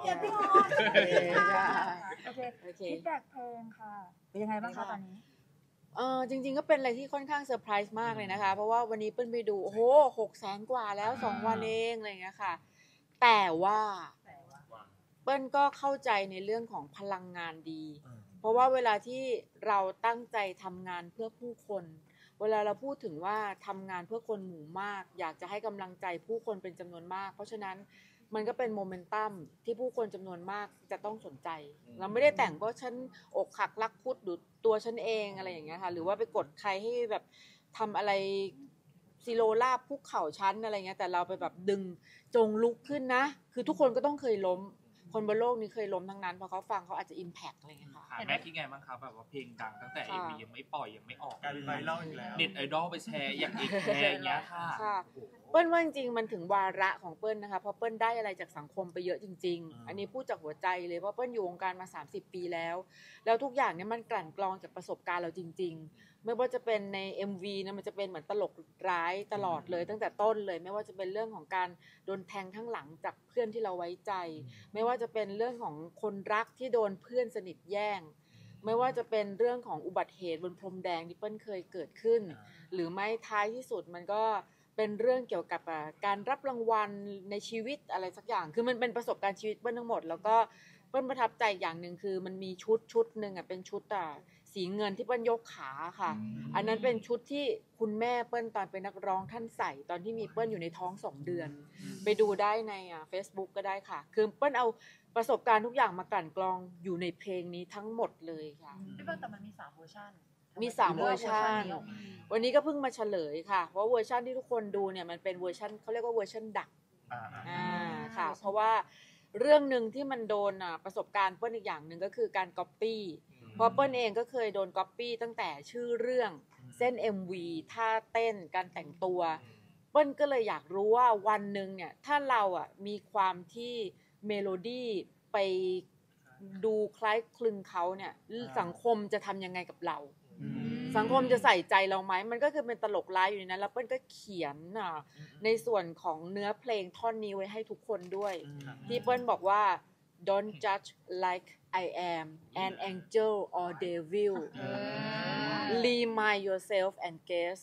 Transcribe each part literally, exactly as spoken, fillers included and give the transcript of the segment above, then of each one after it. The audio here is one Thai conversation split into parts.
เกียรติพี่ออนโอเคค่ะโอเคโอเคฟีดแบ็กเพลงค่ะเป็นยังไงบ้างคะตอนนี้เออจริงๆก็เป็นอะไรที่ค่อนข้างเซอร์ไพรส์มากเลยนะคะเพราะว่าวันนี้เปิ้ลไปดูโอ้โหหกแสนกว่าแล้วสองวันเองอะไรอย่างเงี้ยค่ะแต่ว่าเปิ้ลก็เข้าใจในเรื่องของพลังงานดี เพราะว่าเวลาที่เราตั้งใจทำงานเพื่อผู้คนเวลาเราพูดถึงว่าทำงานเพื่อคนหมู่มากอยากจะให้กำลังใจผู้คนเป็นจำนวนมากเพราะฉะนั้นมันก็เป็นโมเมนตัมที่ผู้คนจำนวนมากจะต้องสนใจเราไม่ได้แต่งเพราะฉันอกหักรักคุดหรือตัวฉันเองอะไรอย่างเงี้ยค่ะหรือว่าไปกดใครให้แบบทำอะไรซีโรลาบคุกเข่าชั้นอะไรเงี้ยแต่เราไปแบบดึงจงลุกขึ้นนะคือทุกคนก็ต้องเคยล้มคนบนโลกนี้เคยล้มทั้งนั้นพอเขาฟังเขาอาจจะอิมแพคอะไรเงี้ยค่ะแม่คิดไงบ้างครับแบบว่าเพลงดังตั้งแต่ เอ็ม วี ยังไม่ปล่อยยังไม่ออกกลายเป็นไวรัลอีกแล้วเน็ตไอดอลไปแชร์อย่างอีกแชร์อย่างเงี้ยค่ะค่ะเปิ้ลว่าจริงๆมันถึงวาระของเปิ้ลนะคะเพราะเปิ้ลได้อะไรจากสังคมไปเยอะจริงๆอันนี้พูดจากหัวใจเลยเพราะเปิ้ลอยู่วงการมาสามสิบปีแล้วแล้วทุกอย่างเนี่ยมันกลั่นกรองจากประสบการณ์เราจริงๆไม่ว่าจะเป็นใน เอ็ม วี นะมันจะเป็นเหมือนตลกร้ายตลอดเลยตั้งแต่ต้นเลยไม่ว่าจะเป็นเรื่องของการโดนแทงข้างหลังจากเพื่อนที่เราไว้ใจไม่ว่าจะเป็นเรื่องของคนรักที่โดนเพื่อนสนิทแย่งไม่ว่าจะเป็นเรื่องของอุบัติเหตุบนพรมแดงที่เปิ้ลเคยเกิดขึ้นหรือไม่ท้ายที่สุดมันก็เป็นเรื่องเกี่ยวกับการรับรางวัลในชีวิตอะไรสักอย่างคือมันเป็นประสบการณ์ชีวิตเปิ้ลทั้งหมดแล้วก็เปิ้ลประทับใจอย่างหนึ่งคือมันมีชุดชุดหนึ่งอ่ะเป็นชุดอ่ะสีเงินที่เปิ้ลยกขาค่ะอันนั้นเป็นชุดที่คุณแม่เปิ้ลตอนเป็นนักร้องท่านใส่ตอนที่มีเปิ้ลอยู่ในท้องสองเดือนไปดูได้ในอ่ะ Facebook ก็ได้ค่ะคือเปิ้ลเอาประสบการณ์ทุกอย่างมากลั่นกรองอยู่ในเพลงนี้ทั้งหมดเลยค่ะพี่เปิ้ลแต่มันมีสามเวอร์ชันมีสามเวอร์ชันวันนี้ก็เพิ่งมาเฉลยค่ะเพราะเวอร์ชันที่ทุกคนดูเนี่ยมันเป็นเวอร์ชันเขาเรียกว่าเวอร์ชันดักอ่าค่ะเพราะว่าเรื่องหนึ่งที่มันโดนอ่ะประสบการณ์เปิ้ลอีกอย่างหนึ่งก็คือการก๊อปปี้เพราะเปิ้ลเองก็เคยโดนก๊อปปี้ตั้งแต่ชื่อเรื่องเส้น เอ็ม วี ท่าเต้นการแต่งตัวเปิ้ลก็เลยอยากรู้ว่าวันหนึ่งเนี่ยถ้าเราอ่ะมีความที่เมโลดี้ไปดูคล้ายคลึงเขาเนี่ยสังคมจะทำยังไงกับเราสังคมจะใส่ใจเราไหมมันก็คือเป็นตลกร้ายอยู่ในนั้นแล้วเปิ้ลก็เขียนในส่วนของเนื้อเพลงท่อนนี้ไว้ให้ทุกคนด้วยที่เปิ้ลบอกว่า don't judge like I am an angel or devil remind yourself and guess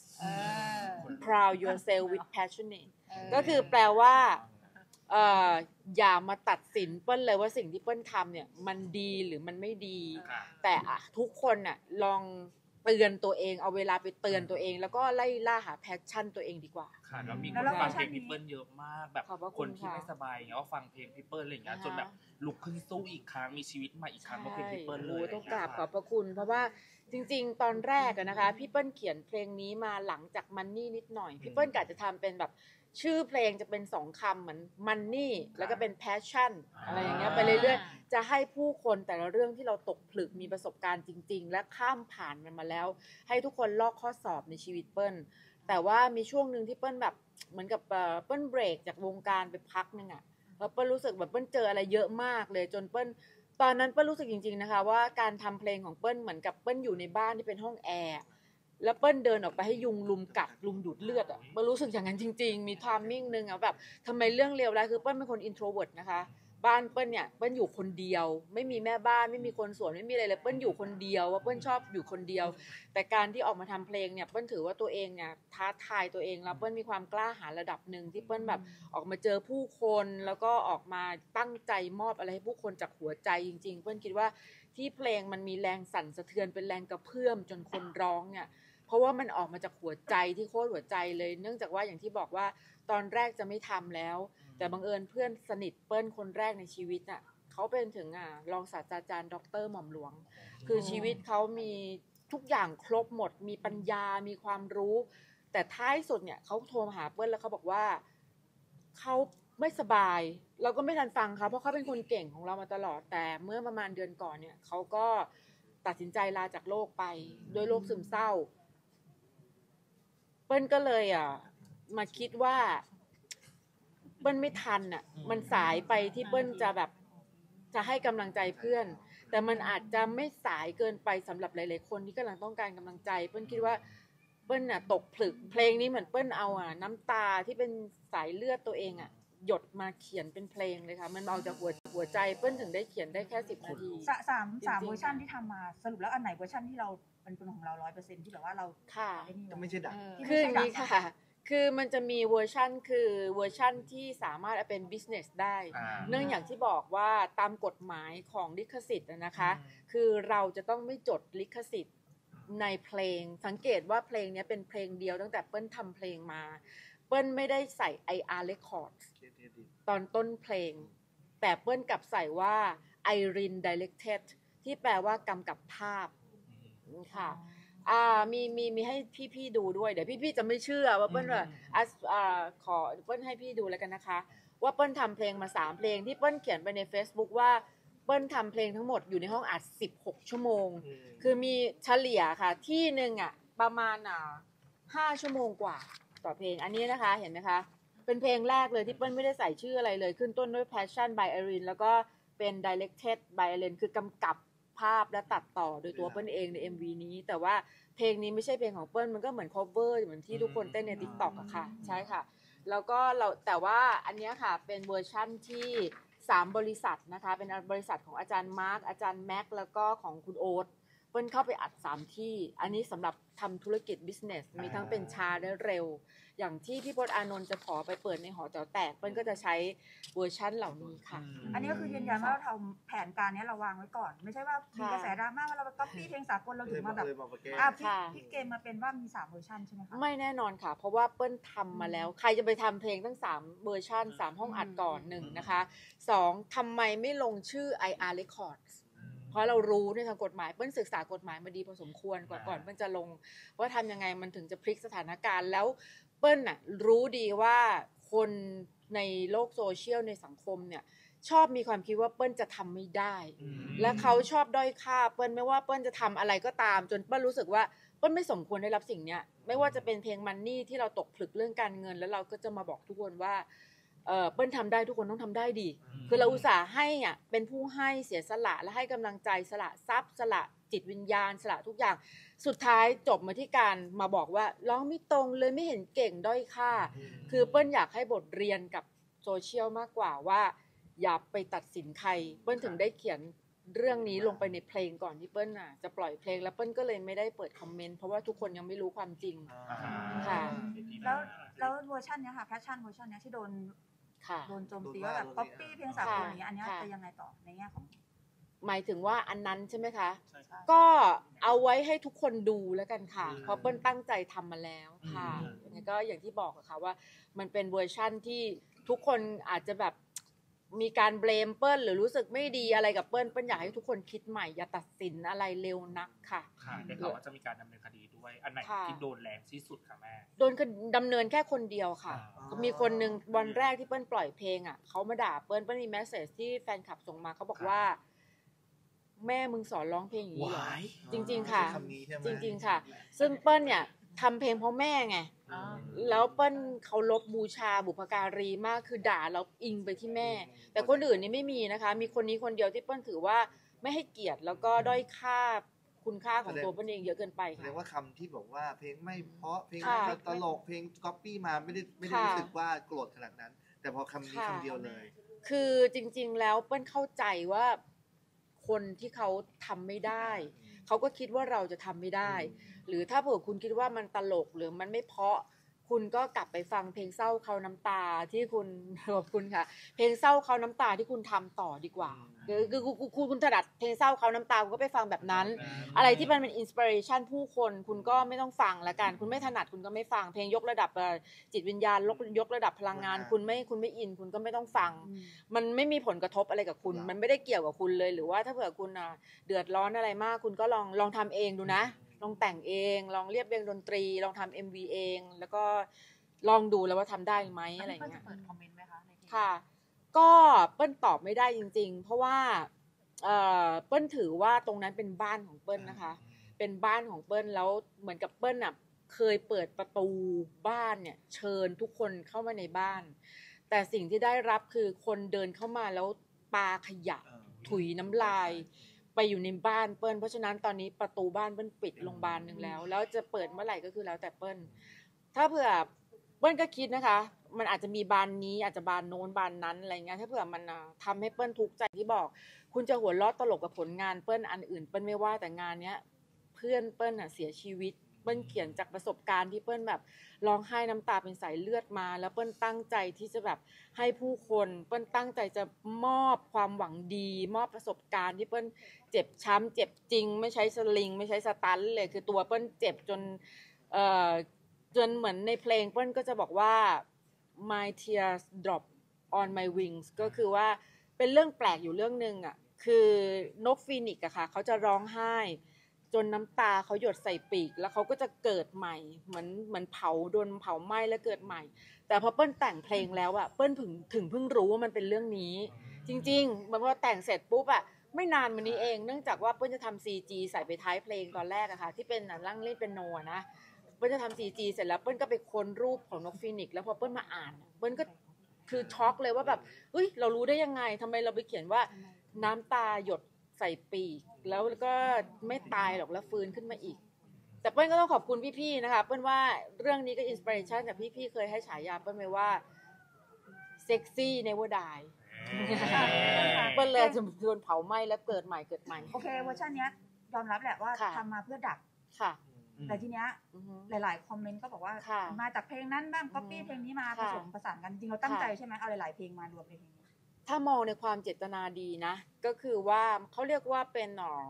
proud yourself with passionate ก็คือแปลว่าเอ่ออย่ามาตัดสินเปิ้ลเลยว่าสิ่งที่เปิ้ลทำเนี่ยมันดีหรือมันไม่ดีแต่ทุกคนน่ะลองเตือนตัวเองเอาเวลาไปเตือนตัวเองแล้วก็ไล่ล่าหาแพชชั่นตัวเองดีกว่าค่ะแล้วมีคนฟังเพลงพี่เปิ้ลเยอะมากแบบคนที่ไม่สบายเงี้ยก็ฟังเพลงพี่เปิ้ลอะไรอย่างเงี้ยจนแบบลุกขึ้นสู้อีกครั้งมีชีวิตใหม่อีกครั้งเพราะเพลงพี่เปิ้ลเลยต้องกราบขอบพระคุณเพราะว่าจริงๆตอนแรกนะคะพี่เปิ้ลเขียนเพลงนี้มาหลังจากมันนี่นิดหน่อยพี่เปิ้ลกะจะทำเป็นแบบชื่อเพลงจะเป็นสองคำเหมือนมันนี่แล้วก็เป็นแพชชั่นอะไรอย่างเงี้ยไปเรื่อยๆจะให้ผู้คนแต่ละเรื่องที่เราตกผลึกมีประสบการณ์จริงๆและข้ามผ่านมันมาแล้วให้ทุกคนลอกข้อสอบในชีวิตเปิ้ลแต่ว่ามีช่วงหนึ่งที่เปิ้ลแบบเหมือนกับเปิ้ลเบรกจากวงการไปพักนึงอ่ะแล้วเปิ้ลรู้สึกแบบเปิ้ลเจออะไรเยอะมากเลยจนเปิ้ลตอนนั้นเปิ้ลรู้สึกจริงๆนะคะว่าการทำเพลงของเปิ้ลเหมือนกับเปิ้ลอยู่ในบ้านที่เป็นห้องแอร์แล้วเปิ้ลเดินออกไปให้ยุงลุมกัดลุมดูดเลือดอ่ะเปิ้ลรู้สึกอย่างนั้นจริงๆมีไทมิ่งนึงอ่ะแบบทำไมเรื่องเลวร้ายคือเปิ้ลเป็นคน introvert นะคะบ้านเปิ้ลเนี่ยเปิ้ลอยู่คนเดียวไม่มีแม่บ้านไม่มีคนสวนไม่มีอะไรเลยเปิ้ลอยู่คนเดียวว่าเปิ้ลชอบอยู่คนเดียวแต่การที่ออกมาทำเพลงเนี่ยเปิ้ลถือว่าตัวเองเนี่ยท้าทายตัวเองแล้วเปิ้ลมีความกล้าหาญระดับหนึ่งที่เปิ้ลแบบออกมาเจอผู้คนแล้วก็ออกมาตั้งใจมอบอะไรให้ผู้คนจากหัวใจจริงๆเปิ้ลคิดว่าที่เพลงมันมีแรงสั่นสะเทือนเป็นแรงกระเพื่อมจนคนร้องเนี่ยเพราะว่ามันออกมาจากหัวใจที่โคตรหัวใจเลยเนื่องจากว่าอย่างที่บอกว่าตอนแรกจะไม่ทำแล้วแต่บังเอิญเพื่อนสนิทเปิ้ลคนแรกในชีวิตน่ะเขาเป็นถึงอ่ะรองศาสตราจารย์ด็อกเตอร์หม่อมหลวงคือชีวิตเขามีทุกอย่างครบหมดมีปัญญามีความรู้แต่ท้ายสุดเนี่ยเขาโทรมาหาเปิ้ลแล้วเขาบอกว่าเขาไม่สบายเราก็ไม่ทันฟังเขาเพราะเขาเป็นคนเก่งของเรามาตลอดแต่เมื่อประมาณเดือนก่อนเนี่ยเขาก็ตัดสินใจลาจากโลกไปด้วยโรคซึมเศร้าเปิ้ลก็เลยอ่ะมาคิดว่าเปิ้ลไม่ทันอ่ะมันสายไปที่เปิ้ลจะแบบจะให้กำลังใจเพื่อนแต่มันอาจจะไม่สายเกินไปสำหรับหลายๆคนที่กำลังต้องการกำลังใจเปิ้ลคิดว่าเปิ้ลอ่ะตกผลึกเพลงนี้เหมือนเปิ้ลเอาอ่ะน้ำตาที่เป็นสายเลือดตัวเองอ่ะหยดมาเขียนเป็นเพลงเลยค่ะมันเอาจากหัวหัวใจเปิ้ลถึงได้เขียนได้แค่สิบนาทีสะสามสามจริงๆเวอร์ชันที่ทำมาสรุปแล้วอันไหนเวอร์ชันที่เราเป็นเป็นของเราร้อยเปอร์เซ็นต์ที่แบบว่าเราค่ะไอ้นี่ก็ไม่ใช่ดักที่คือไม่อย่างใช่นี้ดักค่ะ คือมันจะมีเวอร์ชันคือเวอร์ชันที่สามารถเอาเป็น business ได้อ่าเนื่องอย่างที่บอกว่าตามกฎหมายของลิขสิทธิ์อะนะคะ คือเราจะต้องไม่จดลิขสิทธิ์ในเพลง สังเกตว่าเพลงนี้เป็นเพลงเดียวตั้งแต่เปิ้ลทำเพลงมา เปิ้ลไม่ได้ใส่ ไอ อาร์ Records ตอนต้นเพลง แต่เปิ้ลกลับใส่ว่า Irene Directed ที่แปลว่ากำกับภาพค่ะ อ่ามีมีมีให้พี่ๆดูด้วยเดี๋ยวพี่ๆจะไม่เชื่อว่าเปิ้ลว่าอ่ะอ่าขอเปิ้ลให้พี่ดูแล้วกันนะคะ ว่าเปิ้ลทำเพลงมาสามเพลงที่เปิ้ลเขียนไปใน Facebook ว่าเปิ้ลทำเพลงทั้งหมดอยู่ในห้องอัดสิบหกชั่วโมง คือมีเฉลี่ยค่ะที่หนึ่งอ่ะประมาณอ่าห้าชั่วโมงกว่าต่อเพลงอันนี้นะคะเห็นไหมคะเป็นเพลงแรกเลยที่เปิ้ลไม่ได้ใส่ชื่ออะไรเลยขึ้นต้นด้วย Passion by Irene แล้วก็เป็น Directed by Irene คือกำกับภาพและตัดต่อโดยตัวเปิ้ลเองใน เอ็ม วี นี้แต่ว่าเพลงนี้ไม่ใช่เพลงของเปิ้ลมันก็เหมือน cover เหมือนที่ทุกคนเต้นใน TikTok อะค่ะใช่ค่ะแล้วก็เราแต่ว่าอันเนี้ยค่ะเป็นเวอร์ชั่นที่สามบริษัทนะคะเป็นบริษัทของอาจารย์มาร์คอาจารย์แม็กแล้วก็ของคุณโอ๊ตเปิ้ลเข้าไปอัดสามที่อันนี้สำหรับทำธุรกิจ business มีทั้งเป็นช้าและเร็วอย่างที่พี่พจน์อานนท์จะขอไปเปิดในหอแต๋วแตกเปิ้ลก็จะใช้เวอร์ชั่นเหล่านี้ค่ะอันนี้ก็คือยืนยันว่าเราทำแผนการนี้เราวางไว้ก่อน ไม่ใช่ว่ามีกระแสดราม่าว่าเราไปก๊อปปี้เพลงสากลเราถึงมาแบบอ่ะพี่ค่ะพี่เกมมาเป็นว่ามีสามเวอร์ชันใช่ไหมคะไม่แน่นอนค่ะ เพราะว่าเปิ้ลทำมาแล้ว ใครจะไปทำเพลงตั้งสามเวอร์ชันสามห้องอัดก่อนหนึ่งนะคะสองทำไมไม่ลงชื่อ ไอ อาร์ Records เพราะเรารู้ในทางกฎหมายเปิ้ลศึกษากฎหมายมาดีพอสมควรก่อนก่อนเปิ้ลจะลงว่าทำยังไงมันถึงจะพลิกสถานการณ์แล้วเปิ้ลน่ะรู้ดีว่าคนในโลกโซเชียลในสังคมเนี่ยชอบมีความคิดว่าเปิ้ลจะทำไม่ได้ และเขาชอบด้อยค่าเปิ้ลไม่ว่าเปิ้ลจะทำอะไรก็ตามจนเปิ้ลรู้สึกว่าเปิ้ลไม่สมควรได้รับสิ่งเนี้ยไม่ว่าจะเป็นเพลงมันนี่ที่เราตกผลึกเรื่องการเงินแล้วเราก็จะมาบอกทุกคนว่าเออเปิ้ลทำได้ทุกคนต้องทำได้ดีคือเราอุตส่าห์ให้อ่ะเป็นผู้ให้เสียสละและให้กำลังใจสละทรัพย์สละจิตวิญญาณสละทุกอย่างสุดท้ายจบมาที่การมาบอกว่าร้องไม่ตรงเลยไม่เห็นเก่งด้อยค่าคือเปิ้ลอยากให้บทเรียนกับโซเชียลมากกว่าว่าอย่าไปตัดสินใครเปิ้ลถึงได้เขียนเรื่องนี้ลงไปในเพลงก่อนที่เปิ้ลน่ะจะปล่อยเพลงแล้วเปิ้ลก็เลยไม่ได้เปิดคอมเมนต์เพราะว่าทุกคนยังไม่รู้ความจริงค่ะแล้วแล้วเวอร์ชันเนี้ยค่ะแพชชั่นเวอร์ชันเนี้ยที่โดนค่ะโดนโจมตีว่าแบบก๊อปปี้เพลงสากลอย่างเงี้ยอันเนี้ยจะยังไงต่อในแง่ของหมายถึงว่าอันนั้นใช่ไหมคะใช่ครับก็เอาไว้ให้ทุกคนดูแล้วกันค่ะ เพราะเปิ้ลตั้งใจทำมาแล้วค่ะยังไงก็อย่างที่บอกอะค่ะว่ามันเป็นเวอร์ชั่นที่ทุกคนอาจจะแบบมีการเบลมเปิ้ลหรือรู้สึกไม่ดีอะไรกับเปิ้ลเปิ้ลอยากให้ทุกคนคิดใหม่อย่าตัดสินอะไรเร็วนักค่ะค่ะได้ข่าวว่าจะมีการดำเนินคดีด้วย อันไหนค่ะที่โดนแรงที่สุดค่ะแม่โดนดำเนินแค่คนเดียวค่ะอ๋อมีคนหนึ่งวันแรกที่เปิ้ลปล่อยเพลงอ่ะเขามาด่าเปิ้ลเปิ้ลมีแมสเซจที่แฟนคลับส่งมาเขาบอกว่า แม่มึงสอนร้องเพลงอย่างนี้เหรอว้ายจริงๆค่ะใช้คำนี้ใช่ไหมจริงๆค่ะ ซึ่งเปิ้ลเนี่ยทำเพลงเพราะแม่ไง แล้วเปิ้ลเคารพบูชาบุพการีมากคือด่าเราอิงไปที่แม่ แต่คนอื่นนี่ไม่มีนะคะ มีคนนี้คนเดียวที่เปิ้ลถือว่าไม่ให้เกียรติแล้วก็ด้อยค่าคุณค่าของตัวเปิ้ลเองเยอะเกินไปแสดค่ะงว่าคำที่บอกว่าเพลงไม่เพราะเพลงค่ะตลกเพลงก๊อปปี้มาไม่ได้ไม่ได้ค่ะรู้สึกว่าโกรธขนาดนั้น แต่พอคำนี้ค่ะคำเดียวเลยคือจริงๆแล้วเปิ้ลเข้าใจว่าคนที่เขาทำไม่ได้ เขาก็คิดว่าเราจะทำไม่ได้ หรือถ้าเผื่อคุณคิดว่ามันตลกหรือมันไม่เพราะ คุณก็กลับไปฟังเพลงเศร้าเขาน้ำตาที่คุณ ขอบคุณค่ะ เพลงเศร้าเขาน้ำตาที่คุณทำต่อดีกว่าอืมคือคือคุณคุณคุณถนัดเพลงเศร้าเขาน้ำตาคุณก็ไปฟังแบบนั้น อะไรที่มันเป็นอินสปิเรชันผู้คนคุณก็ไม่ต้องฟังละกัน คุณไม่ถนัดคุณก็ไม่ฟังเพลงยกระดับเอ่อจิตวิญญาณยกยกระดับพลังงาน คุณไม่คุณไม่อินคุณก็ไม่ต้องฟัง มันไม่มีผลกระทบอะไรกับคุณ มันไม่ได้เกี่ยวกับคุณเลย หรือว่าถ้าเผื่อคุณอ่ะเดือดร้อนอะไรมาก คุณก็ลองลองทำเองดูนะ ลองแต่งเอง ลองเรียบเรียงดนตรี ลองทำ เอ็ม วี เอง แล้วก็ลองดูแล้วว่าทำได้ไหมอะไรอย่างเงี้ยเปิดคอมเมนต์ไหมคะในเพลงค่ะ ก็เปิ้ลตอบไม่ได้จริงๆ เพราะว่าเอ่อเปิ้ลถือว่าตรงนั้นเป็นบ้านของเปิ้ลนะคะ เป็นบ้านของเปิ้ลแล้วเหมือนกับเปิ้ลน่ะเคยเปิดประตูบ้านเนี่ยเชิญทุกคนเข้ามาในบ้าน แต่สิ่งที่ได้รับคือคนเดินเข้ามาแล้วปาขยะ ถุยน้ำลายไปอยู่ในบ้านเปิ้ลเพราะฉะนั้นตอนนี้ประตูบ้านเปิ้ลปิดโรงพยาบาลหนึ่งแล้ว แล้วจะเปิดเมื่อไหร่ก็คือแล้วแต่เปิ้ลถ้าเผื่อเปิ้ลก็คิดนะคะมันอาจจะมีบานนี้อาจจะบานโน้นบานนั้นอะไรเงี้ยถ้าเผื่อมันทำให้เปิ้ลทุกข์ใจที่บอกคุณจะหัวเราะตลกกับผลงานเปิ้ลอันอื่นเปิ้ลไม่ว่าแต่งานเนี้ยเพื่อนเปิ้ลอ่ะเสียชีวิตเปิ้ลเขียนจากประสบการณ์ที่เปิ้ลแบบร้องไห้น้ำตาเป็นสายเลือดมาแล้วเปิ้ลตั้งใจที่จะแบบให้ผู้คนเปิ้ลตั้งใจจะมอบความหวังดีมอบประสบการณ์ที่เปิ้ลเจ็บช้ำเจ็บจริงไม่ใช้สลิงไม่ใช้สตันเลยคือตัวเปิ้ลเจ็บจนเอ่อจนเหมือนในเพลงเปิ้ลก็จะบอกว่า my tears drop on my wings ก็คือว่าเป็นเรื่องแปลกอยู่เรื่องนึงอ่ะคือนกฟีนิกซ์อะค่ะเขาจะร้องไห้จนน้ำตาเขาหยดใส่ปีกแล้วเขาก็จะเกิดใหม่เหมือนเหมือนเผาโดนเผาไหม้แล้วเกิดใหม่แต่พอเปิ้ลแต่งเพลงแล้วอะเปิ้ลถึงถึงเพิ่งรู้ว่ามันเป็นเรื่องนี้จริงๆมันพอแต่งเสร็จปุ๊บอะไม่นานมานี้เองเนื่องจากว่าเปิ้ลจะทำ ซี จี ใส่ไปท้ายเพลงตอนแรกอะค่ะที่เป็นร่างเล่นเป็นโนนะเปิ้ลจะทำ ซี จี เสร็จแล้วเปิ้ลก็ไปค้นรูปของนกฟีนิกซ์แล้วพอเปิ้ลมาอ่านเปิ้ลก็คือช็อกเลยว่าแบบเฮ้ยเรารู้ได้ยังไงทำไมเราไปเขียนว่าน้ำตาหยดใส่ปีกแล้วก็ไม่ตายหรอกแล้วฟื้นขึ้นมาอีกแต่เปิ้ลก็ต้องขอบคุณพี่ๆนะคะเปิ้ลว่าเรื่องนี้ก็อินสปิเรชันจากพี่ๆเคยให้ฉายาเปิ้ลไว้ว่าเซ็กซี่เนเวอร์ไดเปิ้ลเลยจะโดนเผาไหม้แล้วเกิดใหม่เกิดใหม่โอเคเวอร์ชันนี้ยอมรับแหละว่าทำมาเพื่อดักค่ะแต่ทีเนี้ยหลายๆคอมเมนต์ก็บอกว่ามาจากเพลงนั้นบ้างก๊อปปี้เพลงนี้มาผสมผสานกันจริงเราตั้งใจใช่ไหมเอาหลายๆเพลงมารวมในเพลงนี้ถ้ามองในความเจตนาดีนะก็คือว่าเขาเรียกว่าเป็นหนอ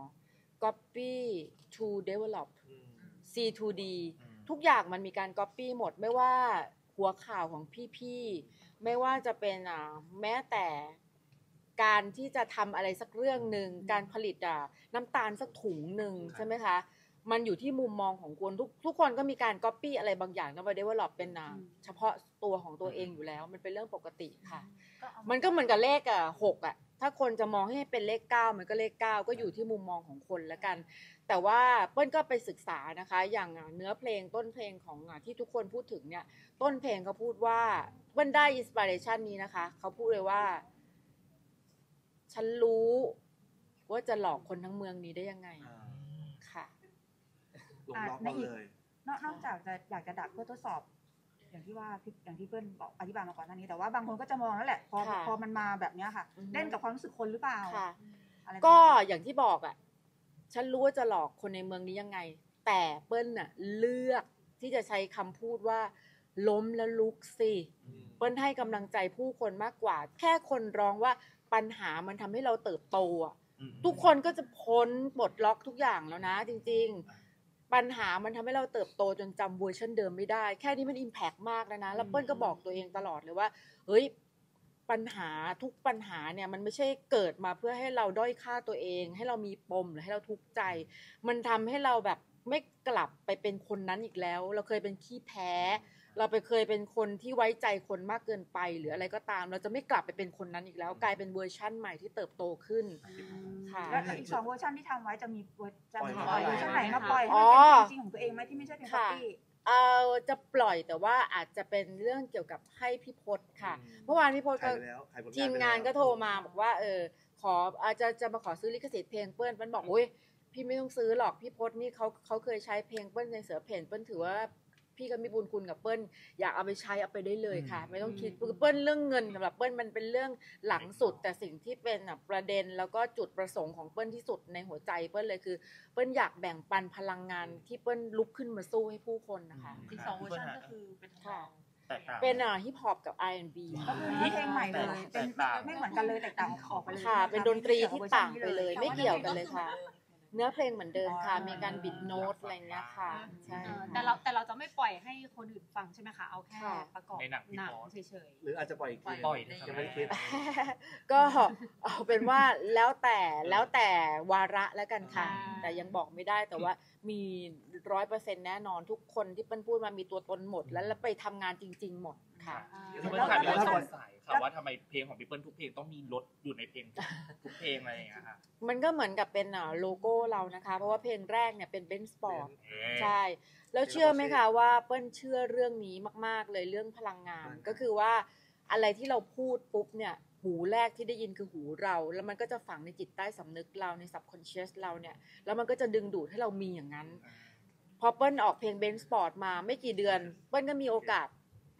copy to develop ซี ทู ดี ทุกอย่างมันมีการ copy หมดไม่ว่าหัวข่าวของพี่ๆไม่ว่าจะเป็นอ่าแม้แต่การที่จะทำอะไรสักเรื่องหนึ่งการผลิตอ่ะน้ำตาลสักถุงหนึ่งใช่ไหมคะมันอยู่ที่มุมมองของคนทุกทุกคนก็มีการ copy อะไรบางอย่างนะว่า develop เป็นอ่าเฉพาะตัวของตัวเองอยู่แล้วมันเป็นเรื่องปกติค่ะมันก็เหมือนกับเลขอ่ะหกอ่ะถ้าคนจะมองให้เป็นเลขเก้ามันก็เลขเก้าก็อยู่ที่มุมมองของคนแล้วกันแต่ว่าเปิ้ลก็ไปศึกษานะคะอย่างเนื้อเพลงต้นเพลงของที่ทุกคนพูดถึงเนี่ยต้นเพลงเขาพูดว่าเปิ้ลได้อินสปิเรชันนี้นะคะเขาพูดเลยว่าฉันรู้ว่าจะหลอกคนทั้งเมืองนี้ได้ยังไงค่ะในอีกนอกจากจะอยากจะดักเพื่อทดสอบอย่างที่ว่าอย่างที่เพื่อนบอกอธิบายมาก่อนหน้านี้แต่ว่าบางคนก็จะมองแล้วแหละพอพอมันมาแบบนี้ค่ะเล่นกับความรู้สึกคนหรือเปล่าก็อย่างที่บอกอ่ะฉันรู้ว่าจะหลอกคนในเมืองนี้ยังไงแต่เปิ้ลน่ะเลือกที่จะใช้คำพูดว่าล้มแล้วลุกสิเปิ้ลให้กำลังใจผู้คนมากกว่าแค่คนร้องว่าปัญหามันทำให้เราเติบโตอ่ะทุกคนก็จะพ้นปลดล็อกทุกอย่างแล้วนะจริงๆปัญหามันทำให้เราเติบโตจนจำเวอร์ชันเดิมไม่ได้แค่นี้มันอิมแพกมากแล้วนะแล้วเปิ้ลก็บอกตัวเองตลอดเลยว่าเฮ้ยปัญหาทุกปัญหาเนี่ยมันไม่ใช่เกิดมาเพื่อให้เราด้อยค่าตัวเองให้เรามีปมหรือให้เราทุกข์ใจมันทำให้เราแบบไม่กลับไปเป็นคนนั้นอีกแล้วเราเคยเป็นขี้แพ้เราไปเคยเป็นคนที่ไว้ใจคนมากเกินไปหรืออะไรก็ตามเราจะไม่กลับไปเป็นคนนั้นอีกแล้วกลายเป็นเวอร์ชั่นใหม่ที่เติบโตขึ้นค่ะแล้วอีกสองเวอร์ชันที่ทำไว้จะมีจะมีปล่อยเวอร์ชันไหนมาปล่อยให้เป็นจริงของตัวเองไหมที่ไม่ใช่เป็นก๊อปปี้เออจะปล่อยแต่ว่าอาจจะเป็นเรื่องเกี่ยวกับให้พี่พศค่ะเมื่อวานพี่พศก็ทีมงานก็โทรมาบอกว่าเออขออาจจะจะมาขอซื้อลิขสิทธิ์เพลงเปิ้ลเปิ้ลบอกโอ้ยพี่ไม่ต้องซื้อหรอกพี่พศนี่เขาเขาเคยใช้เพลงเปิ้ลในเสือเพ่นเปิ้ลถือว่าพี่ก็มีบุญคุณกับเปิ้ลอยากเอาไปใช้เอาไปได้เลยค่ะไม่ต้องคิดเปิ้ลเรื่องเงินสำหรับเปิ้ลมันเป็นเรื่องหลังสุดแต่สิ่งที่เป็นประเด็นแล้วก็จุดประสงค์ของเปิ้ลที่สุดในหัวใจเปิ้ลเลยคือเปิ้ลอยากแบ่งปันพลังงานที่เปิ้ลลุกขึ้นมาสู้ให้ผู้คนนะคะอีกสองเวอร์ชันก็คือเป็นค่ะเป็นอ่ะฮิปฮอปกับ อาร์ แอนด์ บีก็คือเพลงใหม่เลยเป็นไม่เหมือนกันเลยแตกต่างออกไปเลยค่ะเป็นดนตรีที่ต่างไปเลยไม่เกี่ยวกันเลยค่ะเนื้อเพลงเหมือนเดิมค่ะมีการบิดโน้ตอะไรเงี้ยค่ะใช่แต่เราแต่เราจะไม่ปล่อยให้คนอื่นฟังใช่ไหมคะเอาแค่ประกอบหนังเฉยๆหรืออาจจะปล่อยอีกทีปล่อยยังไม่ได้คิดก็เอาเป็นว่าแล้วแต่แล้วแต่วาระแล้วกันค่ะแต่ยังบอกไม่ได้แต่ว่ามีร้อยเปอร์เซ็นต์แน่นอนทุกคนที่เปิ้ลพูดมามีตัวตนหมดแล้วไปทำงานจริงๆหมดค่ะพี่เปิ้ลถามว่าสงสัยค่ะว่าทำไมเพลงของพี่เปิ้ลทุกเพลงต้องมีรถอยู่ในเพลงทุกเพลงอะไรอย่างเงี้ยค่ะมันก็เหมือนกับเป็นโลโก้เรานะคะเพราะว่าเพลงแรกเนี่ยเป็นเบนซ์สปอร์ตใช่แล้วเชื่อไหมคะว่าเปิ้ลเชื่อเรื่องนี้มากๆเลยเรื่องพลังงานก็คือว่าอะไรที่เราพูดปุ๊บเนี่ยหูแรกที่ได้ยินคือหูเราแล้วมันก็จะฝังในจิตใต้สำนึกเราใน subconscious เราเนี่ยแล้วมันก็จะดึงดูดให้เรามีอย่างนั้นพอเปิ้ลออกเพลงเบนซ์สปอร์ตมาไม่กี่เดือนเปิ้ลก็มีโอกาส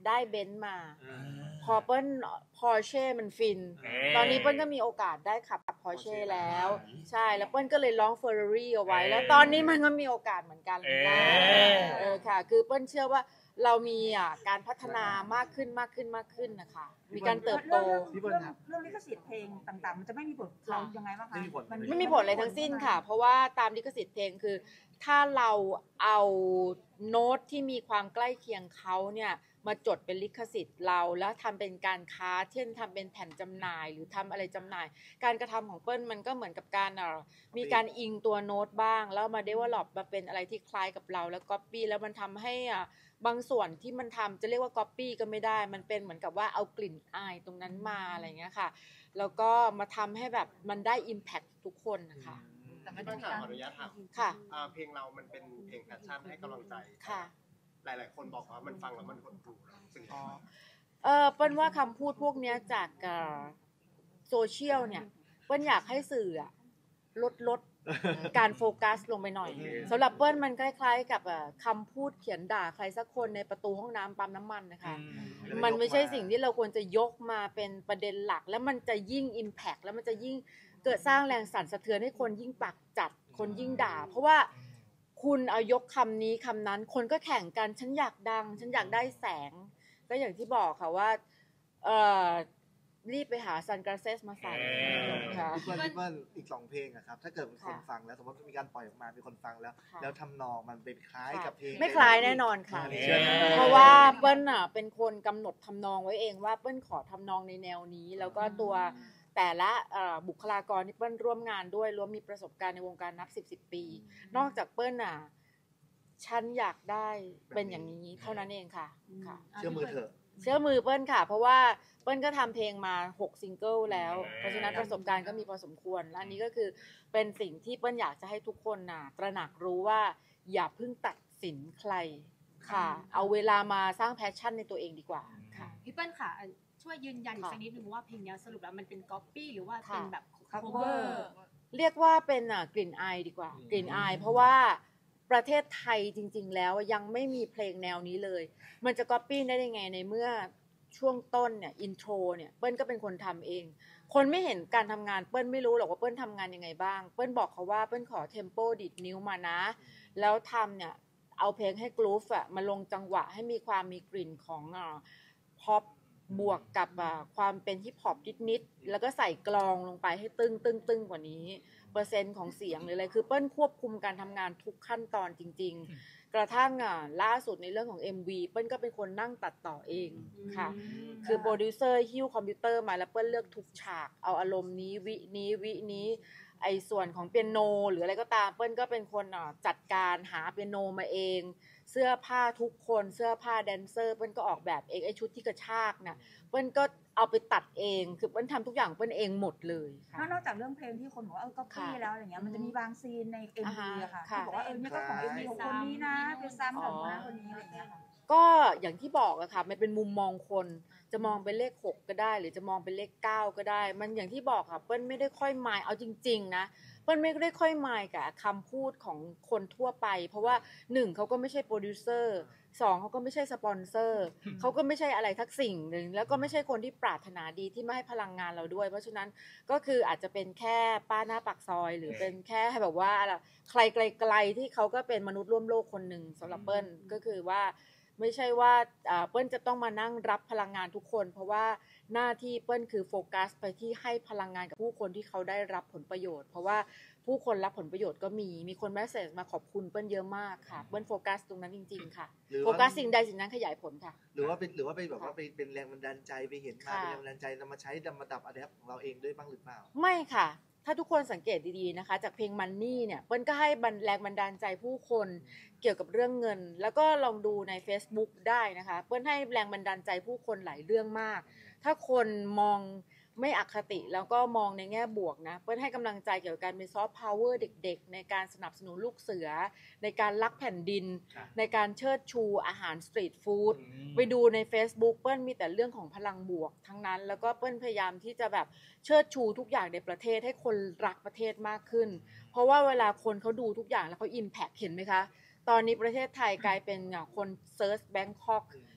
ได้เบนซ์มาพอเปิ้ลพอร์เช่มันฟินตอนนี้เปิ้ลก็มีโอกาสได้ขับพอร์เช่แล้วใช่แล้วเปิ้ลก็เลยร้องเฟอร์รารี่เอาไว้แล้วตอนนี้มันก็มีโอกาสเหมือนกันเออค่ะคือเปิ้ลเชื่อว่าเรามีอ่ะการพัฒนามากขึ้นมากขึ้นมากขึ้นนะคะมีการเติบโตเรื่องเรื่องลิขสิทธิ์เพลงต่างๆมันจะไม่มีผลเรายังไงบ้างคะไม่มีผลอะไรทั้งสิ้นค่ะเพราะว่าตามลิขสิทธิ์เพลงคือถ้าเราเอาโน้ตที่มีความใกล้เคียงเขาเนี่ยมาจดเป็นลิขสิทธิ์เราแล้วทำเป็นการค้าเช่นทำเป็นแผ่นจำหน่ายหรือทำอะไรจำหน่ายการกระทำของเปิ้ลมันก็เหมือนกับการมีการอิงตัวโน้ตบ้างแล้วมาเดเวลลอปมาเป็นอะไรที่คล้ายกับเราแล้วก๊อปปี้แล้วมันทำให้บางส่วนที่มันทำจะเรียกว่าก๊อปปี้ก็ไม่ได้มันเป็นเหมือนกับว่าเอากลิ่นอายตรงนั้นมาอะไรเงี้ยค่ะแล้วก็มาทำให้แบบมันได้ impact ทุกคนนะคะแต่ไม่ต้องถามอนุญาตถามค่ะเพลงเรามันเป็นเพลงแฟชั่นให้กำลังใจค่ะหลายๆคนบอกว่ามันฟังแล้วมันหดหู่ซึ่งเออเปิ้ลว่าคำพูดพวกนี้จากโซเชียลเนี่ยเปิ้ลอยากให้สื่อลดลดการโฟกัสลงไปหน่อยสำหรับเปิ้ลมันคล้ายๆกับคำพูดเขียนด่าใครสักคนในประตูห้องน้ำปั๊มน้ำมันนะคะมันไม่ใช่สิ่งที่เราควรจะยกมาเป็นประเด็นหลักแล้วมันจะยิ่ง impact แล้วมันจะยิ่งเกิดสร้างแรงสั่นสะเทือนให้คนยิ่งปากจัดคนยิ่งด่าเพราะว่าคุณเอายกคำนี้คำนั้นคนก็แข่งกันฉันอยากดังฉันอยากได้แสงก็อย่างที่บอกค่ะว่าเอ่อรีบไปหาซันกราเซสมาใส่ค่ะพี่เปิ้ลพี่เปิ้ลอีกสองเพลงอะครับถ้าเกิดมีคนฟังแล้วสมมติมีการปล่อยออกมามีคนฟังแล้วแล้วทำนองมันเป็นคล้ายกับเพลงไม่คล้ายแน่นอนค่ะเพราะว่าเปิ้ลอ่ะเป็นคนกำหนดทำนองไว้เองว่าเปิ้ลขอทำนองในแนวนี้แล้วก็ตัวแต่ละบุคลากรที่เปิ้ลร่วมงานด้วยล้วนมีประสบการณ์ในวงการนับสิบสิบปีนอกจากเปิ้ลอ่ะฉันอยากได้เป็นอย่างนี้เท่านั้นเองค่ะค่ะเชื่อมือเถอะเชื่อมือเปิ้ลค่ะเพราะว่าเปิ้ลก็ทำเพลงมาหกซิงเกิลแล้วเพราะฉะนั้นประสบการณ์ก็มีพอสมควรและอันนี้ก็คือเป็นสิ่งที่เปิ้ลอยากจะให้ทุกคนน่ะตระหนักรู้ว่าอย่าเพิ่งตัดสินใครค่ะเอาเวลามาสร้างแพชชั่นในตัวเองดีกว่าค่ะพี่เปิ้ลค่ะช่วยยืนยันอีกสักนิดนึงว่าเพลงนี้สรุปแล้วมันเป็นก๊อปปี้หรือว่าเป็นแบบ cover เรียกว่าเป็นกลิ่นอายดีกว่ากลิ่นอายเพราะว่าประเทศไทยจริงๆแล้วยังไม่มีเพลงแนวนี้เลยมันจะก๊อปปี้ได้ยังไงในเมื่อช่วงต้นเนี่ยอินโทรเนี่ยเปิ้ลก็เป็นคนทำเองคนไม่เห็นการทำงานเปิ้ลไม่รู้หรอกว่าเปิ้ลทำงานยังไงบ้างเปิ้ลบอกเขาว่าเปิ้ลขอเทมโปดิดนิ้วมานะแล้วทำเนี่ยเอาเพลงให้กรูฟอะมาลงจังหวะให้มีความมีกลิ่นของพ็อปบวกกับความเป็นฮิปฮอปนิดๆแล้วก็ใส่กลองลงไปให้ตึ้งตึ้งตึ้งกว่านี้เปอร์เซ็นต์ของเสียงหรืออะไรคือเปิ้ลควบคุมการทำงานทุกขั้นตอนจริงๆกระทั่งอ่ะล่าสุดในเรื่องของ เอ็ม วี เปิ้ลก็เป็นคนนั่งตัดต่อเองค่ะคือโปรดิวเซอร์หิ้วคอมพิวเตอร์มาแล้วเปิ้ลเลือกทุกฉากเอาอารมณ์นี้วินี้วินี้ไอ้ส่วนของเปียโนหรืออะไรก็ตามเปิ้ลก็เป็นคนอ่ะจัดการหาเปียโนมาเองเสื้อผ้าทุกคนเสื้อผ้าแดนเซอร์เปิ้ลก็ออกแบบเองไอ้ชุดที่กระชากน่ะเปิ้ลก็เอาไปตัดเองคือเปิ้ลทำทุกอย่างเปิ้ลเองหมดเลยค่ะนอกจากเรื่องเพลงที่คนบอกว่าเออก็ปี้แล้วอย่างเงี้ยมันจะมีบางซีนใน เอ็ม วี อะค่ะที่บอกว่าเออเนี่ยก็ของ เอ็ม วี ของคนนี้นะไปซ้ำของคนนี้อะไรเงี้ยค่ะก็อย่างที่บอกอะค่ะมันเป็นมุมมองคนจะมองเป็นเลขหกก็ได้หรือจะมองเป็นเลขเก้าก็ได้มันอย่างที่บอกค่ะเปิ้ลไม่ได้ค่อยมายเอาจริงๆนะเปิ้ลไม่ได้ค่อยมายกับคำพูดของคนทั่วไปเพราะว่าหนึ่งเขาก็ไม่ใช่โปรดิวเซอร์สองเขาก็ไม่ใช่สปอนเซอร์เขาก็ไม่ใช่อะไรทักสิ่งหนึ่งแล้วก็ไม่ใช่คนที่ปรารถนาดีที่ไม่ให้พลังงานเราด้วยเพราะฉะนั้นก็คืออาจจะเป็นแค่ป้าหน้าปากซอยหรือเป็นแค่แบบว่าใครไกลๆที่เขาก็เป็นมนุษย์ร่วมโลกคนหนึ่งสำหรับเปิ้ลก็คือว่าไม่ใช่ว่าเปิ้ลจะต้องมานั่งรับพลังงานทุกคนเพราะว่าหน้าที่เปิ้ลคือโฟกัสไปที่ให้พลังงานกับผู้คนที่เขาได้รับผลประโยชน์เพราะว่าผู้คนรับผลประโยชน์ก็มีมีคนแมสเสจมาขอบคุณเปิ้ลเยอะมากค่ะเปิ้ลโฟกัสตรงนั้นจริงๆค่ะโฟกัสสิ่งใดสิ่งนั้นขยายผลค่ะหรือว่าเป็นหรือว่าไปแบบว่าไปเป็นแรงบันดาลใจไปเห็นมาเป็นแรงบันดาลใจนำมาใช้นำมาดับอะแดปของเราเองด้วยบ้างหรือเปล่าไม่ค่ะถ้าทุกคนสังเกตดีๆนะคะจากเพลงมันนี่เนี่ยเปิ้ลก็ให้แรงบันดาลใจผู้คนเกี่ยวกับเรื่องเงินแล้วก็ลองดูใน Facebook ได้นะคะเปิ้ลให้แรงบันดาลใจผู้คนหลายเรื่องมากถ้าคนมองไม่อคติแล้วก็มองในแง่บวกนะเปิ้ลให้กำลังใจเกี่ยวกับการเป็นซอฟต์พาวเวอร์เด็กๆในการสนับสนุนลูกเสือในการรักแผ่นดินในการเชิดชูอาหารสตรีทฟู้ดไปดูใน Facebook เปิ้ลมีแต่เรื่องของพลังบวกทั้งนั้นแล้วก็เปิ้ลพยายามที่จะแบบเชิดชูทุกอย่างในประเทศให้คนรักประเทศมากขึ้นเพราะว่าเวลาคนเขาดูทุกอย่างแล้วเขาอิมแพคเห็นไหมคะตอนนี้ประเทศไทยกลายเป็นคนเซิร์ชแบงคอก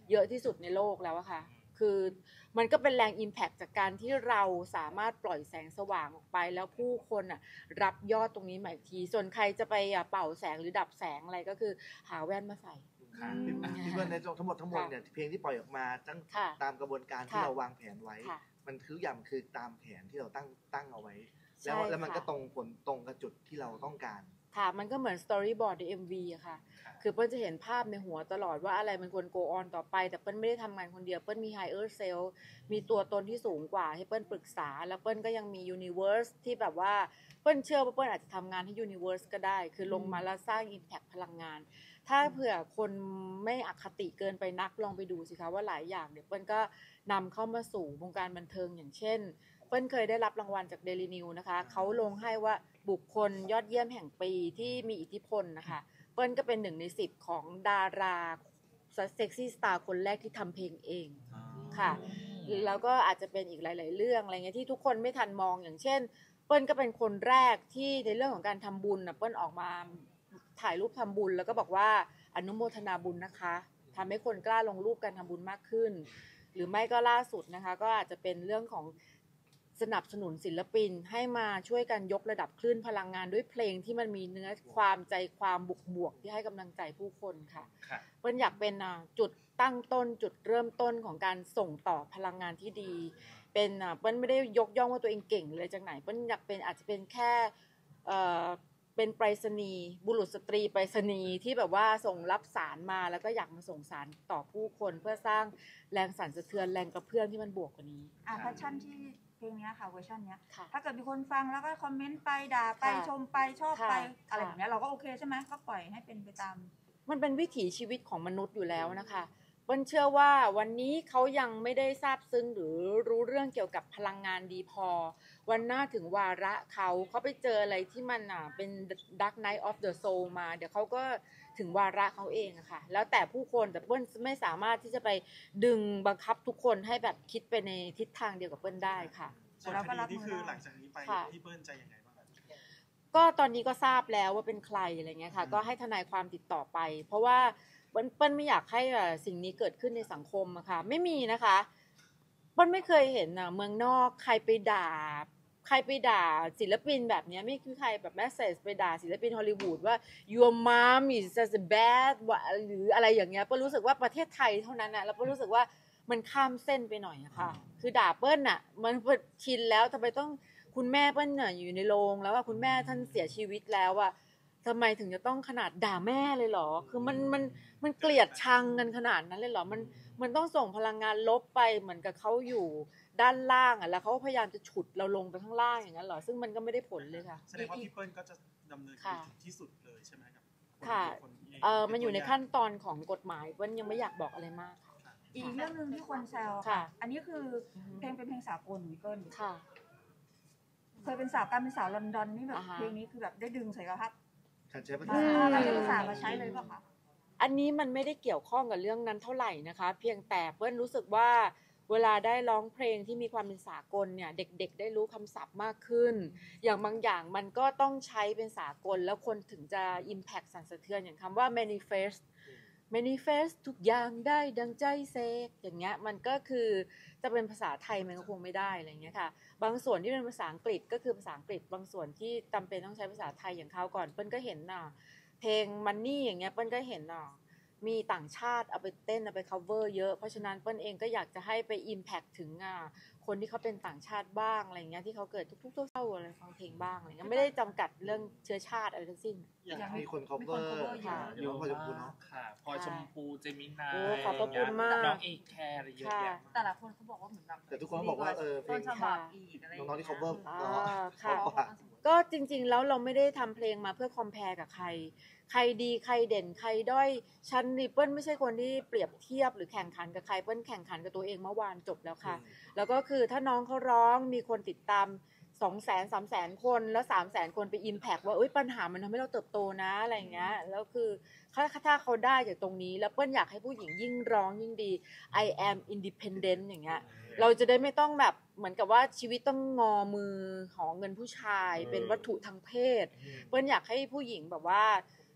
เยอะที่สุดในโลกแล้วอะค่ะคือมันก็เป็นแรง impact จากการที่เราสามารถปล่อยแสงสว่างออกไปแล้วผู้คนอ่ะรับยอดตรงนี้มาอีกทีส่วนใครจะไปเป่าแสงหรือดับแสงอะไรก็คือหาแว่นมาใส่ค่ะพี่เบิร์นในทั้งหมดทั้งมวลเนี่ยเพลงที่ปล่อยออกมาตั้งค่ะตามกระบวนการที่ค่ะเราวางแผนไว้ค่ะมันทุกอย่างคือตามแผนที่เราตั้งตั้งเอาไว้ใช่แล้วแล้วมันค่ะก็ตรงผลตรงกับจุดที่เราต้องการค่ะมันก็เหมือนสตอรี่บอร์ดใน เอ็ม วี อะค่ะคือเปิ้ลจะเห็นภาพในหัวตลอดว่าอะไรมันควร go on ต่อไปแต่เปิ้ลไม่ได้ทำงานคนเดียวเปิ้ลมี higher self มีตัวตนที่สูงกว่าให้เปิ้ลปรึกษาแล้วเปิ้ลก็ยังมี universe ที่แบบว่าเปิ้ลเชื่อว่าเปิ้ลอาจจะทำงานให้ universe ก็ได้คือลงมาแล้วสร้าง impact พลังงาน ถ้าเผื่อคนไม่อคติเกินไปนักลองไปดูสิคะว่าหลายอย่างเนี่ยเปิ้ลก็นำเข้ามาสู่วงการบันเทิงอย่างเช่นเปิ้ลเคยได้รับรางวัลจาก Daily News นะคะเขาลงให้ว่าบุคคลยอดเยี่ยมแห่งปีที่มีอิทธิพลนะคะเปิ้ลก็เป็นหนึ่งในสิบของดาราเซ็กซี่สตาร์คนแรกที่ทำเพลงเองค่ะแล้วก็อาจจะเป็นอีกหลายๆเรื่องอะไรเงี้ยที่ทุกคนไม่ทันมองอย่างเช่นเปิ้ลก็เป็นคนแรกที่ในเรื่องของการทำบุญนะเปิ้ลออกมาถ่ายรูปทำบุญแล้วก็บอกว่าอนุโมทนาบุญนะคะทำให้คนกล้าลงรูปการทำบุญมากขึ้นหรือไม่ก็ล่าสุดนะคะก็อาจจะเป็นเรื่องของสนับสนุนศิลปินให้มาช่วยกันยกระดับคลื่นพลังงานด้วยเพลงที่มันมีเนื้อความใจความบวกบวกที่ให้กำลังใจผู้คนค่ะเปิ้ลอยากเป็นจุดตั้งต้นจุดเริ่มต้นของการส่งต่อพลังงานที่ดีเป็นเปิ้ลไม่ได้ยกย่องว่าตัวเองเก่งเลยจากไหนเปิ้ลอยากเป็นอาจจะเป็นแค่เป็นไปรษณีย์บุรุษสตรีไปรษณีย์ที่แบบว่าส่งรับสารมาแล้วก็อยากมาส่งสารต่อผู้คนเพื่อสร้างแรงสั่นสะเทือนแรงกระเพื่อมที่มันบวกกว่านี้อ่ะแพชชั่นที่เพลงนี้ค่ะเวอร์ชันนี้ค่ะถ้าเกิดมีคนฟังแล้วก็คอมเมนต์ไปด่าไปค่ะชมไปชอบค่ะไปอะไรค่ะแบบนี้เราก็โอเคใช่ไหมก็ปล่อยให้เป็นไปตามมันเป็นวิถีชีวิตของมนุษย์อยู่แล้วนะคะเปิ้ลเชื่อว่าวันนี้เขายังไม่ได้ทราบซึ้งหรือรู้เรื่องเกี่ยวกับพลังงานดีพอวันหน้าถึงวาระเขาเขาไปเจออะไรที่มันอ่ะเป็น Dark Night of the Soul มาเดี๋ยวเขาก็ถึงวาระเขาเองอะค่ะแล้วแต่ผู้คนแต่เปิ้ลไม่สามารถที่จะไปดึงบังคับทุกคนให้แบบคิดไปในทิศทางเดียวกับเปิ้ลได้ค่ะส่วนคดีนี่คือหลังจากนี้ไปพี่เปิ้ลจะยังไงบ้างครับก็ตอนนี้ก็ทราบแล้วว่าเป็นใครอะไรเงี้ยค่ะก็ให้ทนายความติดต่อไปเพราะว่าเปิ้ลเปิ้ลไม่อยากให้สิ่งนี้เกิดขึ้นในสังคมอะค่ะไม่มีนะคะเปิ้ลไม่เคยเห็นอะเมืองนอกใครไปด่าใครไปด่าศิลปินแบบนี้ไม่คือใครแบบแมสเซจไปด่าศิลปินฮอลลีวูดว่า your mom is just bad หรืออะไรอย่างเงี้ยเปิ้ลรู้สึกว่าประเทศไทยเท่านั้นนะแล้วเปิ้ลรู้สึกว่ามันข้ามเส้นไปหน่อยอะค่ะคือด่าเปิ้ลอะมันชินแล้วทำไมต้องคุณแม่เปิ้ลน่ะอยู่ในโรงแล้วว่าคุณแม่ท่านเสียชีวิตแล้วอะทำไมถึงจะต้องขนาดด่าแม่เลยเหรอคือมันมันมันเกลียดชังกันขนาดนั้นเลยเหรอมันมันต้องส่งพลังงานลบไปเหมือนกับเขาอยู่ด้านล่างอ่ะแล้วเขาพยายามจะฉุดเราลงไปข้างล่างอย่างนั้นเหรอซึ่งมันก็ไม่ได้ผลเลยค่ะแสดงว่าพี่เปิ้ลก็จะดำเนินคดีที่สุดเลยใช่ไหมครับค่ะเออมันอยู่ในขั้นตอนของกฎหมายเปิ้ลยังไม่อยากบอกอะไรมากค่ะอีกเรื่องนึงที่คนแซวค่ะอันนี้คือเพลงเป็นเพลงสากลวิเกิลค่ะเคยเป็นสาวการเป็นสาวลอนดอนนี่แบบเพลงนี้คือแบบได้ดึงศักยภาพการใช้ภาษาการใช้ภาษามาใช้เลยป่ะคะอันนี้มันไม่ได้เกี่ยวข้องกับเรื่องนั้นเท่าไหร่นะคะเพียงแต่เปิ้ลรู้สึกว่าเวลาได้ร้องเพลงที่มีความเป็นสากลเนี่ยเด็กๆได้รู้คำศัพท์มากขึ้นอย่างบางอย่างมันก็ต้องใช้เป็นสากลแล้วคนถึงจะ impact สั่นสะเทือนอย่างคำว่า manifest manifest ทุกอย่างได้ดังใจเซกอย่างเงี้ยมันก็คือจะเป็นภาษาไทยมันก็คงไม่ได้อะไรเงี้ยค่ะบางส่วนที่เป็นภาษาอังกฤษก็คือภาษาอังกฤษบางส่วนที่จำเป็นต้องใช้ภาษาไทยอย่างคราวก่อนเปิ้ลก็เห็นน่ะเพลง Money อย่างเงี้ยเปิ้ลก็เห็นน่ะมีต่างชาติเอาไปเต้นเอาไป cover เยอะเพราะฉะนั้นเปิ้ลเองก็อยากจะให้ไป impact ถึงอ่ะคนที่เขาเป็นต่างชาติบ้างอะไรเงี้ยที่เขาเกิดทุกๆเศร้าๆอะไรฟังเพลงบ้างอะไรเงี้ยไม่ได้จำกัดเรื่องเชื้อชาติอะไรทั้งสิ้นอย่างมีคน cover ค่ะอยู่พอชมพูเนาะค่ะพอชมพูเจมินาโอ้ขอบพระคุณมากน้องเอกแคร์อะไรเยอะแยะแต่ละคนเขาบอกว่าเหมือนแบบแต่ทุกคนบอกว่าเออเพลงน้องๆที่ cover ค่ะก็จริงๆแล้วเราไม่ได้ทำเพลงมาเพื่อคอมแพร์กับใครใครดีใครเด่นใครด้อยฉันนี่เปิ้ลไม่ใช่คนที่เปรียบเทียบหรือแข่งขันกับใครเปิ้ลแข่งขันกับตัวเองเมื่อวานจบแล้วค่ะแล้วก็คือถ้าน้องเขาร้องมีคนติดตามสองแสนสามแสนคนแล้วสามแสนคนไปอิมแพคว่าเอ้ยปัญหามันทำให้เราเติบโตนะอะไรอย่างเงี้ยแล้วคือถ้าถ้าเขาได้จากตรงนี้แล้วเปิ้ลอยากให้ผู้หญิงยิ่งร้องยิ่งดี I am independent อย่างเงี้ยเราจะได้ไม่ต้องแบบเหมือนกับว่าชีวิตต้องงอมือหอเงินผู้ชายเป็นวัตถุทางเพศเปิ้ลอยากให้ผู้หญิงแบบว่าโ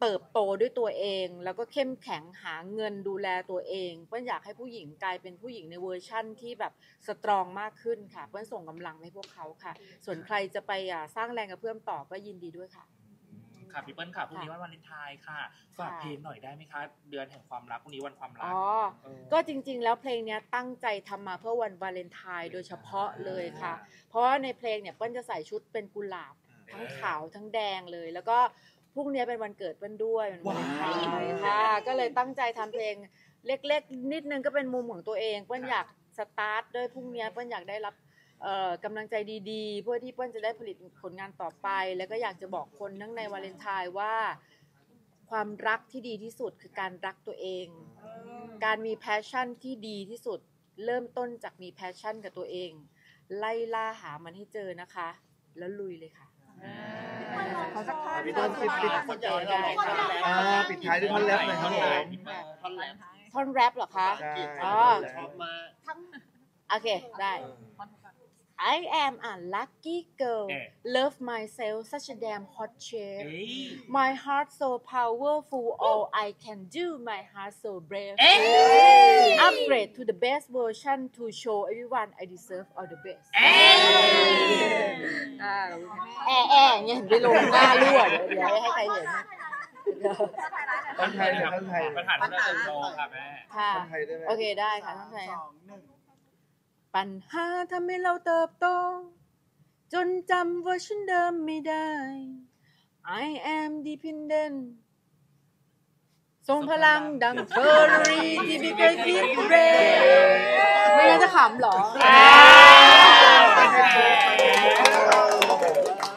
เติบโตด้วยตัวเองแล้วก็เข้มแข็งหาเงินดูแลตัวเองเปิ้ลอยากให้ผู้หญิงกลายเป็นผู้หญิงในเวอร์ชั่นที่แบบสตรองมากขึ้นค่ะเปิ้ลส่งกำลังให้พวกเขาค่ะส่วนใครจะไปสร้างแรงกระเพื่อมต่อก็ยินดีด้วยค่ะค่ะพี่เปิ้ลค่ะพรุ่งนี้วันวาเลนไทน์ค่ะฝากเพลงหน่อยได้ไหมคะเดือนแห่งความรักพรุ่งนี้วันความรักอ๋อก็จริงๆแล้วเพลงนี้ตั้งใจทำมาเพื่อวันวาเลนไทน์โดยเฉพาะเลยค่ะเพราะว่าในเพลงเนี่ยเปิ้ลจะใส่ชุดเป็นกุหลาบทั้งขาวทั้งแดงเลยแล้วก็พรุ่งนี้เป็นวันเกิดเปิ้ลด้วยวันวาเลนไทน์ค่ะก็เลยตั้งใจทำเพลงเล็กๆนิดนึงก็เป็นมุมของตัวเองเปิ้ลอยากสตาร์ทด้วยพรุ่งนี้เปิ้ลอยากได้รับกำลังใจดีๆเพื่อที่เปิ้ลจะได้ผลิตผลงานต่อไปแล้วก็อยากจะบอกคนทั้งในวาเลนไทน์ว่าความรักที่ดีที่สุดคือการรักตัวเองการมีแพชชั่นที่ดีที่สุดเริ่มต้นจากมีแพชชั่นกับตัวเองไล่ล่าหามันให้เจอนะคะแล้วลุยเลยค่ะขอสักท่อนพี่เปิ้ลปิดปิดคนใหญ่เราอ่าปิดท้ายด้วยท่อนแรปหน่อยครับผมท่อนแรปท่อนแรปเหรอคะใช่อ๋อชอบมากโอเคได้ I am a lucky girl love myself such a damn hot chick my heart so powerful all I can do my heart so brave upgrade to the best version to show everyone I deserve all the best แอะแอะเงี้ยเห็นไปลงหน้ารั่วเดี๋ยวเดี๋ยวให้ใครเห็นท่อนไทยเลยท่อนไทยประธานท่านเติมโตค่ะแม่ค่ะท่อนไทยได้ไหมโอเคได้ค่ะท่านไทยสองหนึ่งปัญหาทำให้เราเติบโตจนจำเวอร์ชันเดิมไม่ได้ I am dependent ทรงพลังดังเฟอร์รารี่ที่ไม่เคยคิดเรไม่งั้นจะขำเหรอ